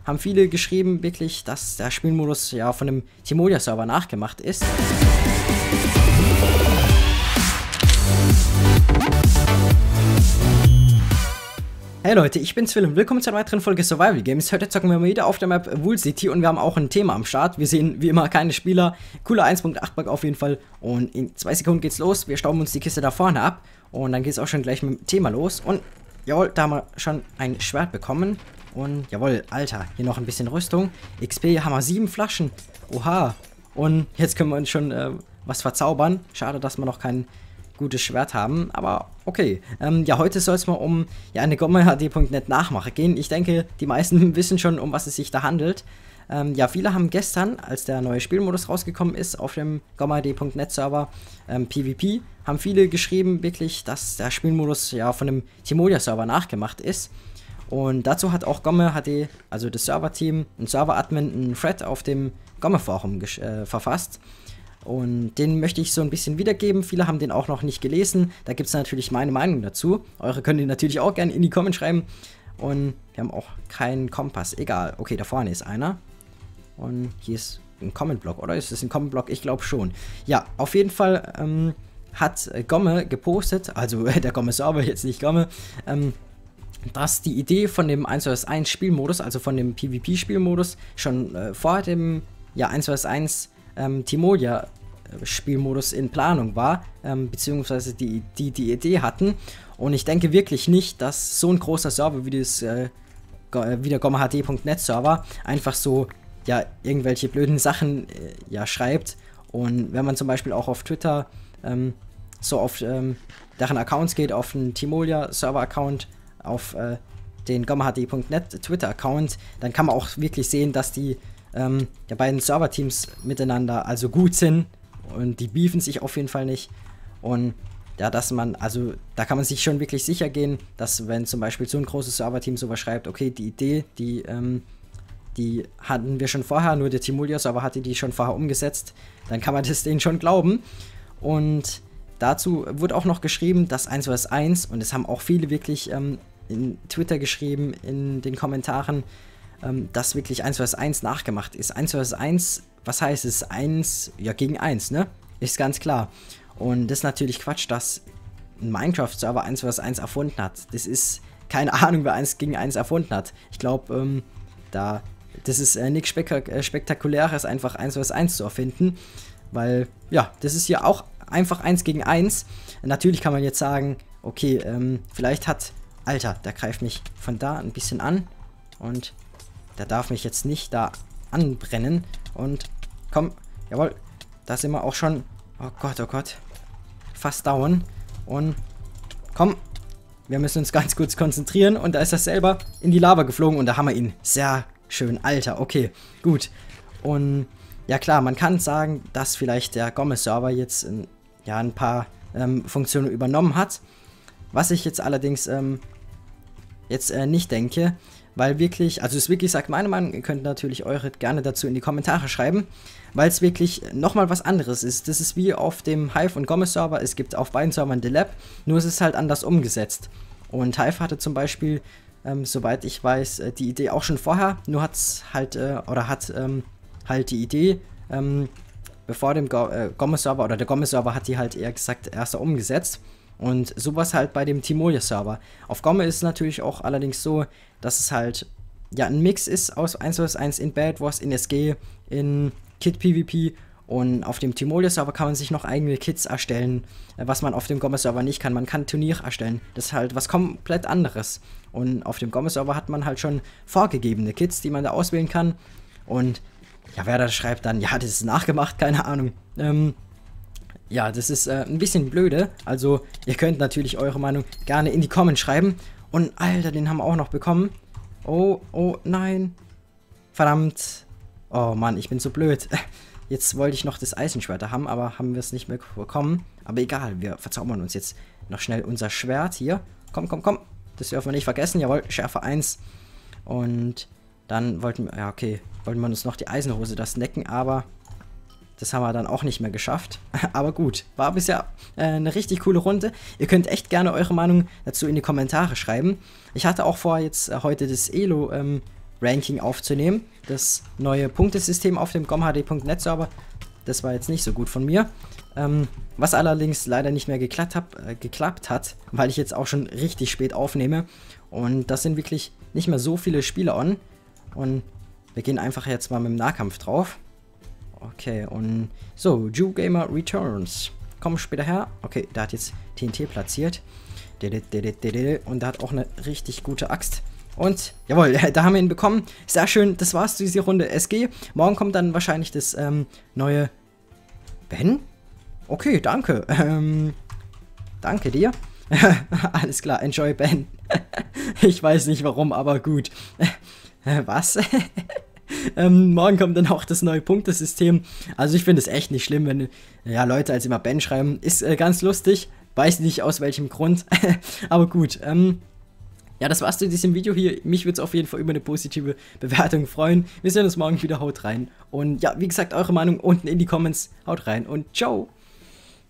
haben viele geschrieben, wirklich, dass der Spielmodus ja von dem Timolia-Server nachgemacht ist. Hey Leute, ich bin's Phil und willkommen zu einer weiteren Folge Survival Games. Heute zocken wir mal wieder auf der Map Wool City und wir haben auch ein Thema am Start. Wir sehen wie immer keine Spieler. Cooler 1.8 Bug auf jeden Fall. Und in 2 Sekunden geht's los. Wir stauben uns die Kiste da vorne ab. Und dann geht's auch schon gleich mit dem Thema los. Und jawohl, da haben wir schon ein Schwert bekommen. Und jawohl, Alter, hier noch ein bisschen Rüstung. XP haben wir 7 Flaschen. Oha. Und jetzt können wir uns schon was verzaubern. Schade, dass wir noch kein gutes Schwert haben, aber okay. Ja, heute soll es mal um eine GommaHD.net Nachmache gehen. Ich denke, die meisten wissen schon, um was es sich da handelt. Ja, viele haben gestern, als der neue Spielmodus rausgekommen ist, auf dem GommaHD.net Server PvP, haben viele geschrieben, wirklich, dass der Spielmodus ja von dem Timolia Server nachgemacht ist. Und dazu hat auch GommaHD, also das Serverteam, ein Server-Admin, einen Thread auf dem Gomme-Forum verfasst. Und den möchte ich so ein bisschen wiedergeben. Viele haben den auch noch nicht gelesen. Da gibt es natürlich meine Meinung dazu. Eure könnt ihr natürlich auch gerne in die Comments schreiben. Und wir haben auch keinen Kompass. Egal. Okay, da vorne ist einer. Und hier ist ein Comment-Block. Oder ist das ein Comment-Block? Ich glaube schon. Ja, auf jeden Fall hat Gomme gepostet, also der Gomme-Server, jetzt nicht Gomme, dass die Idee von dem 1 vs 1 Spielmodus, also von dem PvP-Spielmodus, schon vor dem 1 vs 1 Timolia Spielmodus in Planung war, beziehungsweise die Idee hatten. Und ich denke wirklich nicht, dass so ein großer Server wie der GommaHD.net Server einfach so irgendwelche blöden Sachen schreibt. Und wenn man zum Beispiel auch auf Twitter so auf deren Accounts geht, auf den Timolia Server Account, auf den GommaHD.net Twitter Account, dann kann man auch wirklich sehen, dass die beiden Serverteams miteinander also gut sind und die beefen sich auf jeden Fall nicht. Und ja, dass man, also da kann man sich schon wirklich sicher gehen, dass wenn zum Beispiel so ein großes Serverteam sowas schreibt, okay, die Idee, die hatten wir schon vorher, nur der Timolia-Server hatte die schon vorher umgesetzt, dann kann man das denen schon glauben. Und dazu wurde auch noch geschrieben, dass 1 vs 1, und das haben auch viele wirklich in Twitter geschrieben, in den Kommentaren, dass wirklich 1 vs 1 nachgemacht ist. 1 vs 1, was heißt es? 1 gegen 1, ne? Ist ganz klar. Und das ist natürlich Quatsch, dass ein Minecraft-Server 1 vs 1 erfunden hat. Das ist keine Ahnung, wer 1 gegen 1 erfunden hat. Ich glaube, das ist nichts Spektakuläres, einfach 1 vs 1 zu erfinden. Weil, ja, das ist ja auch einfach 1 gegen 1. Natürlich kann man jetzt sagen, okay, vielleicht hat... Alter, der greift mich von da ein bisschen an. Und... der darf mich jetzt nicht da anbrennen. Und komm, jawohl, da sind wir auch schon. Oh Gott, fast down. Und komm, wir müssen uns ganz kurz konzentrieren. Und da ist er selber in die Lava geflogen und da haben wir ihn. Sehr schön, Alter, okay, gut. Und ja klar, man kann sagen, dass vielleicht der Gomme-Server jetzt ein paar Funktionen übernommen hat. Was ich jetzt allerdings nicht denke. Weil wirklich, also es wirklich sagt meine Meinung, ihr könnt natürlich eure gerne dazu in die Kommentare schreiben, weil es wirklich nochmal was anderes ist. Das ist wie auf dem Hive und Gomme Server, es gibt auf beiden Servern The Lab, nur es ist halt anders umgesetzt. Und Hive hatte zum Beispiel, soweit ich weiß, die Idee auch schon vorher, nur hat's halt, hat die Idee, bevor dem Gomme Server, oder der Gomme Server hat die halt eher gesagt erst umgesetzt. Und sowas halt bei dem Timolia Server. Auf Gomme ist es natürlich auch allerdings so, dass es halt ein Mix ist aus 1 vs 1 in Bed Wars, in SG, in Kit PvP. Und auf dem Timolia Server kann man sich noch eigene Kits erstellen, was man auf dem Gomme Server nicht kann. Man kann Turnier erstellen. Das ist halt was komplett anderes. Und auf dem Gomme Server hat man halt schon vorgegebene Kits, die man da auswählen kann. Und ja, wer da schreibt dann, ja, das ist nachgemacht, keine Ahnung. Ja, das ist ein bisschen blöde. Also, ihr könnt natürlich eure Meinung gerne in die Comments schreiben. Und, Alter, den haben wir auch noch bekommen. Oh, nein. Verdammt. Oh, Mann, ich bin so blöd. Jetzt wollte ich noch das Eisenschwert haben, aber haben wir es nicht mehr bekommen. Aber egal, wir verzaubern uns jetzt noch schnell unser Schwert hier. Komm. Das dürfen wir nicht vergessen. Jawohl, Schärfe 1. Und dann wollten wir uns noch die Eisenhose da snacken, aber... das haben wir dann auch nicht mehr geschafft. Aber gut, war bisher eine richtig coole Runde. Ihr könnt echt gerne eure Meinung dazu in die Kommentare schreiben. Ich hatte auch vor, jetzt heute das Elo Ranking aufzunehmen. Das neue Punktesystem auf dem gomhd.net Server, das war jetzt nicht so gut von mir. Was allerdings leider nicht mehr geklappt hat, weil ich jetzt auch schon richtig spät aufnehme. Und das sind wirklich nicht mehr so viele Spieler on. Und wir gehen einfach jetzt mal mit dem Nahkampf drauf. Okay, und so, Jew Gamer Returns. Komm später her. Okay, der hat jetzt TNT platziert. Und der hat auch eine richtig gute Axt. Und, jawohl, da haben wir ihn bekommen. Sehr schön, das war's zu dieser Runde SG. Morgen kommt dann wahrscheinlich das neue... Ben? Okay, danke. Danke dir. Alles klar, enjoy Ben. Ich weiß nicht warum, aber gut. Was? Morgen kommt dann auch das neue Punktesystem. Also ich finde es echt nicht schlimm, wenn ja, Leute als immer Ben schreiben. Ist ganz lustig. Weiß nicht aus welchem Grund. Aber gut. Ja, das war's zu diesem Video hier. Mich würde es auf jeden Fall über eine positive Bewertung freuen. Wir sehen uns morgen wieder. Haut rein. Und ja, wie gesagt, eure Meinung unten in die Comments. Haut rein und ciao.